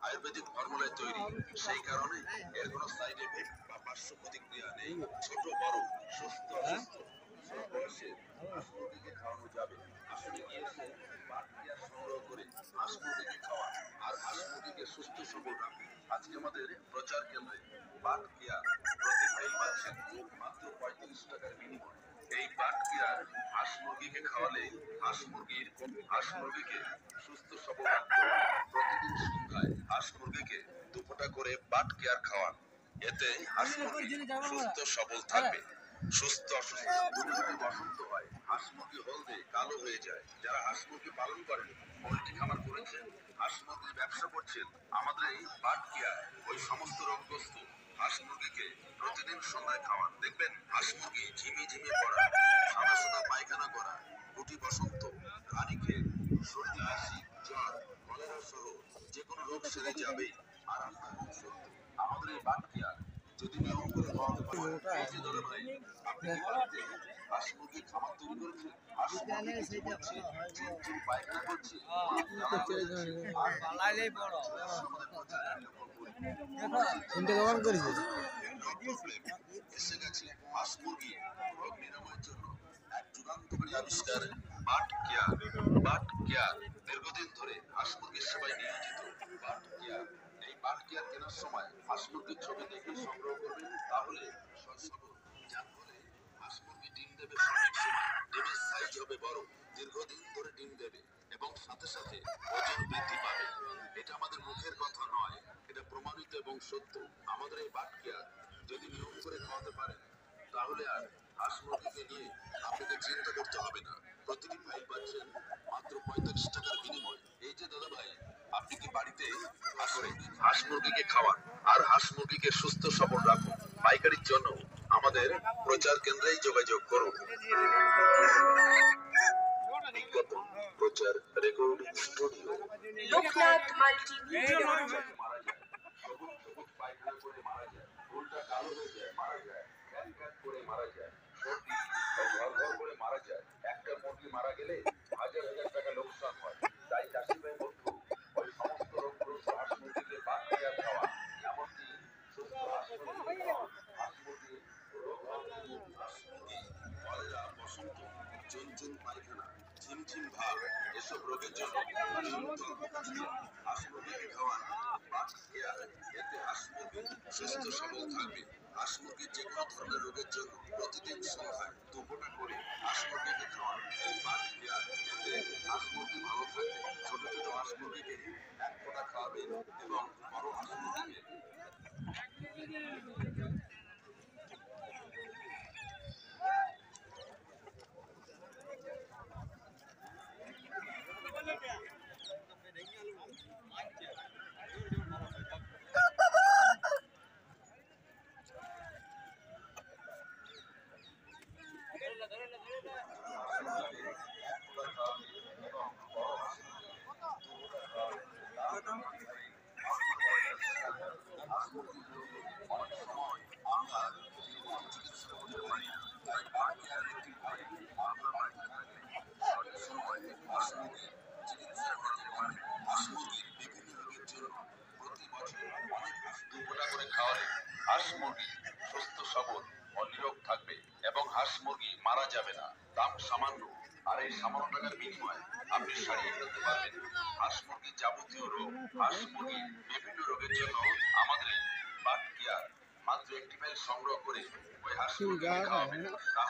আয়ুর্বেদিক ফর্মুলায় তৈরি, সেই কারণে এর কোনো সাইড এফেক্ট বা পার্শ্ব প্রতিক্রিয়া নেই। ছোট বড়, সুস্থ অসুস্থ সব বয়সে হাঁস মুরগিকে খাওয়ানো যাবে। আসলে গিয়েছে বাট কেয়ার সংগ্রহ করে হাঁস মুরগিকে খাওয়া আর হাঁস মুরগিকে সুস্থ সবল রাখা। আজকে আমাদের প্রচার কেন্দ্রে বাট কেয়ার প্রতি ফাইল পাচ্ছেন মাত্র 35 টাকার বিনিময়ে। এই বাট কেয়ার হাঁস মুরগিকে খাওয়ালে হাঁস মুরগিকে সুস্থ সবল রাখতে প্রতিদিন সন্ধ্যায় হাঁস মুরগিকে 2 ফোঁটা করে বাট কেয়ার খাওয়ান। এতে হাঁস মুরগি সুস্থ সবল থাকবে। সুস্থ অসুস্থ বসন্ত হয়, হাঁস মুরগি হলদে কালো হয়ে যায়। যারা হাঁস মুরগি পালন করেন, পোল্ট্রি খামার করেছেন, হাঁস মুরগির ব্যবসা করছেন, আমাদের এই বাট কেয়ার ওই সমস্ত রোগগ্রস্ত হাঁস মুরগিকে প্রতিদিন সন্ধ্যায় খাওয়ান। দেখবেন হাঁস মুরগি ঝিমিয়ে পড়া, সাদা সাদা পায়খানা করা, গুটি বসন্ত, রানীক্ষেত, সর্দি কাশি, জ্বর, কলেরা সহ যে কোনো রোগ সেরে যাবেই। আর আপনার মুখ সত্য, আমাদের এই বাট কেয়ার যদি নিয়ম করে খাওয়াতে পারেন, এই যে ধরে ভাই আপনি কি বাড়িতে হাঁস মুরগির খামার তৈরি করেছেন, হাঁস মুরগি কিছু করছে, চিমচিম পায়খানা করছে, এসে গেছে হাঁস মুরগি রোগ নিরাময়ের জন্য এক যুগান্তকারী আবিষ্কার বাট কেয়ার। বাট কেয়ার দীর্ঘদিন ধরে হাঁস মুরগির সেবায় নিয়োজিত। বাট কেয়ার, এই বাট কেয়ার কেনার সময় হাঁস মুরগির ছবি দেখে সংগ্রহ করবেন, তাহলে সবল, যার ফলে হাঁস মুরগি ডিম দেবে সঠিক সময়, ডিমের সাইজ হবে বড়, দীর্ঘদিন ধরে ডিম দেবে এবং সাথে সাথে ওজন বৃদ্ধি পাবে। এটা আমাদের মুখের কথা নয়, এটা প্রমাণিত এবং সত্য। আমাদের এই বাট কেয়ার যদি নিয়ম করে খাওয়াতে পারেন, তাহলে আর হাঁস মুরগিকে নিয়ে আপনাকে চিন্তা করতে হবে না। প্রতিটি ফাইল পাচ্ছেন মাত্র 45 টাকার বিনিময়ে। এই যে দাদা ভাই, আপনি কি বাড়িতে হাঁস মুরগিকে খাওয়ান আর হাঁস মুরগিকে সুস্থ সবল রাখুন? পাইকারির জন্য আমাদের প্রচার কেন্দ্রেই যোগাযোগ করুন। বিজ্ঞাপন, প্রচার, রেকর্ডিং স্টুডিও। লোকনাথ মাল্টিমিডিয়া। মারা যায়, সবুজ সবুজ পায়খানা করে মারা যায়, ফুলটা কালো হয়ে যায়, মারা যায়, ক্যাট করে মারা যায়, সর্দি ঘর করে মারা যায়। একটা মুরগি মারা গেলে হাজার হাজার টাকা লোকসান হয়। তাই চাষি ভাই বন্ধু, ওই সমস্ত রোগগ্রস্ত হাঁস মুরগিকে বাদ দেওয়া খাওয়া, এমনকি সুস্থ হাঁস মুরগি খাওয়া। হাঁস মুরগি রোগ, হাঁস মুরগি কলেরা, বসন্ত, চুনচুন পায়খানা, ঝিমঝিম ভাব, এসব রোগের জন্য হাঁস মুরগিকে খাওয়ান বাট কেয়ার। এতে হাঁস মুরগি সুস্থ সবল থাকবে। হাঁস মুরগির যে কোনো ধরনের রোগের জন্য প্রতিদিন সন্ধ্যায় 2 ফোঁটা করে হাঁস মুরগিকে খাওয়ান এই বাট কেয়ার। এতে হাঁস মুরগি ভালো থাকবে। ছোট ছোট হাঁস মুরগিকে 1 ফোঁটা খাওয়াবেন এবং বড় হাঁস মুরগিকে হাঁস মুরগি সুস্থ সবল ও নিরোগ থাকবে এবং হাঁস মুরগি মারা যাবে না। দাম সামান্য, আর এই সামান্য টাকার বিনিময়ে আপনি সারিয়ে ফেলতে পারবেন হাঁস মুরগির যাবতীয় রোগ। হাঁস মুরগির বিভিন্ন রোগের জন্য আমাদের বাট কেয়ার মাত্র একটি ফাইল সংগ্রহ করে ওই হাঁস মুরগিকে খাওয়াবেন।